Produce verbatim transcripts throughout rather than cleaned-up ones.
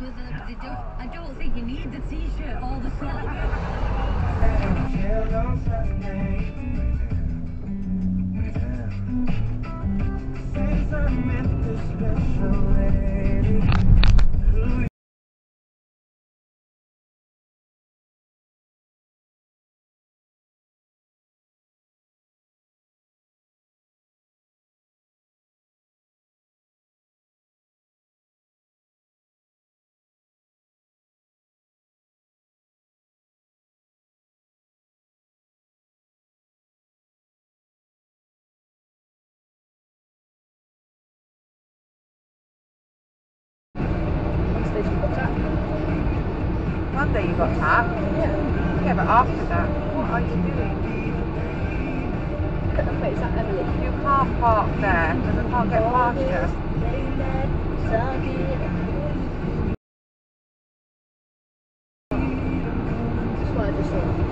I don't, I don't think you need the t-shirt all the time. Since I met this special lady. Monday you got that? Yeah. Yeah, but after that, what are you doing? Wait, is that Emily? You can't park there, because I can't get past you. That's what I just thought.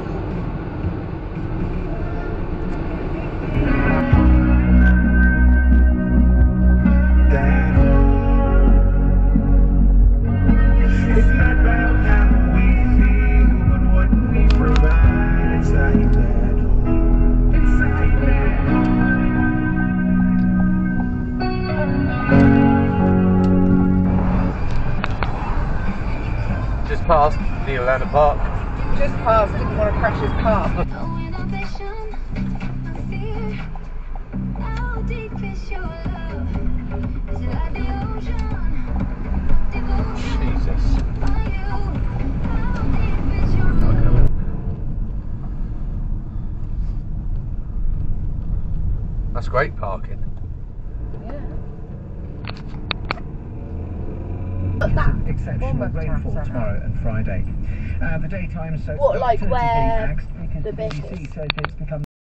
Just past Neil Lanner Park. Just past, didn't want to crash his car. Jesus. That's great parking. Exceptional rainfall tomorrow and Friday. Uh, the daytime so What, like where axed because the the bit B B C is? says it's become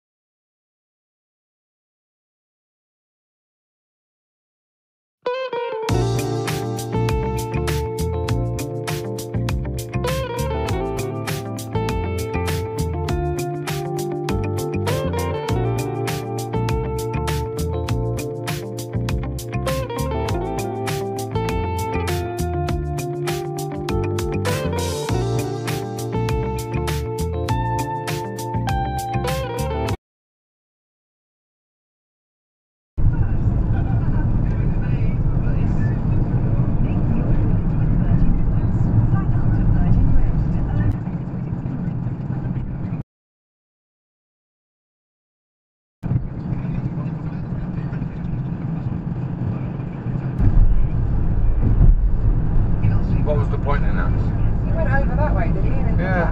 What was the point in that? He went over that way, did he? And Yeah.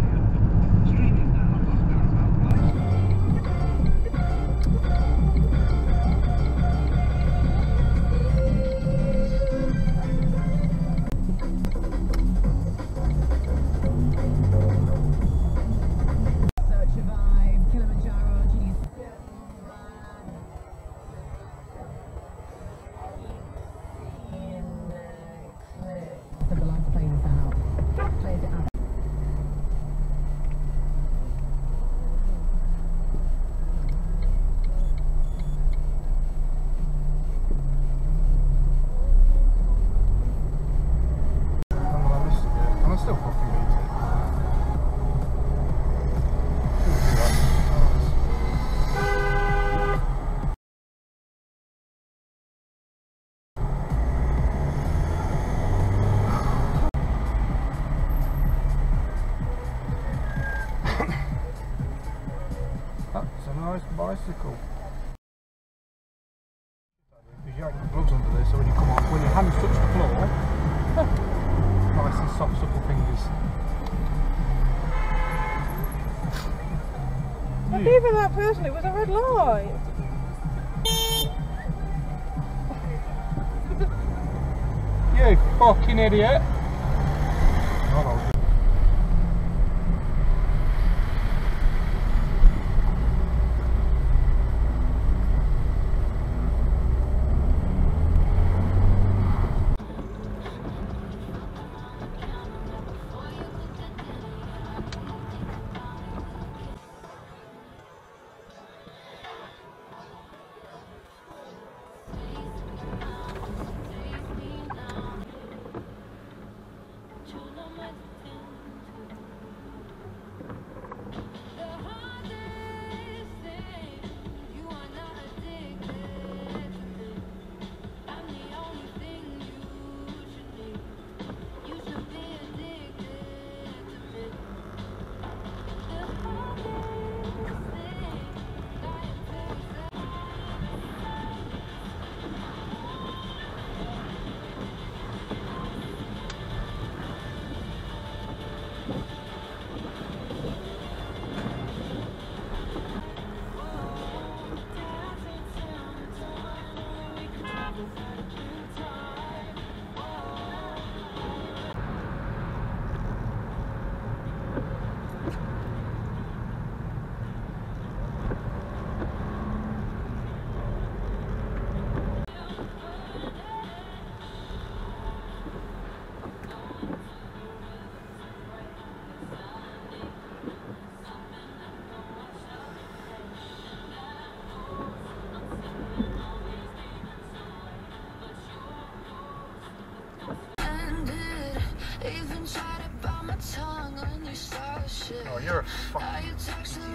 That's a nice bicycle. Because you haven't got gloves under there, so when you come off, when your hands touch the floor, nice and soft, supple fingers. But even that person, it was a red light. You fucking idiot! Oh, Oh, you're a fucking idiot.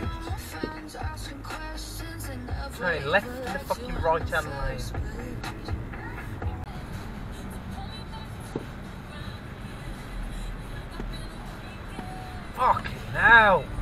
Turning left in the fucking right hand lane. Fucking hell!